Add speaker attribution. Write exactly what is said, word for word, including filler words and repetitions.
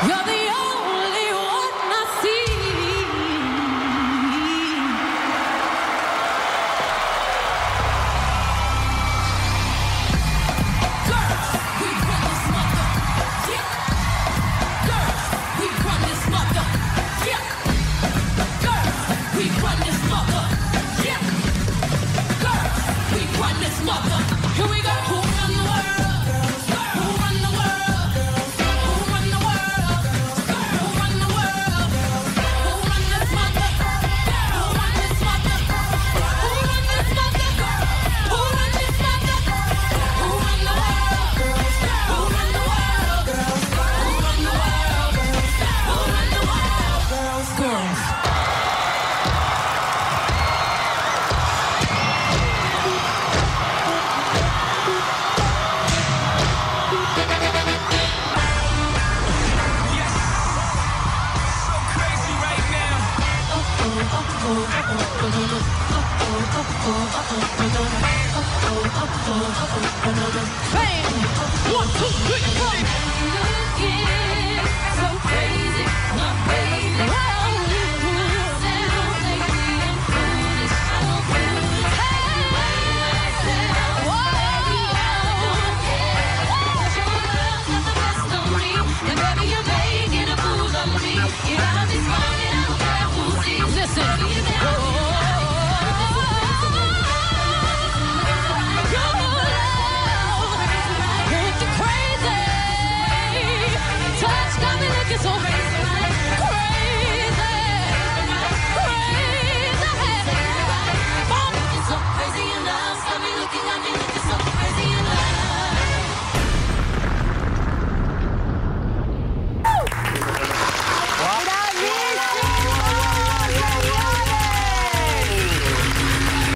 Speaker 1: You're the only one I see. Girls, we run this mother. Yeah. Girls, we run this mother. Yeah. Girls, we run this mother. Yeah. Girls, we run this mother. Here we go. Who run the world? Who run the world? Who run the world? Who run the world? Who run this mother? Who run this mother? Who run this mother? Who run this mother? Who run the world? Who run the world? Who run the world? Who run the world? Girls, girls. Bang! One, two,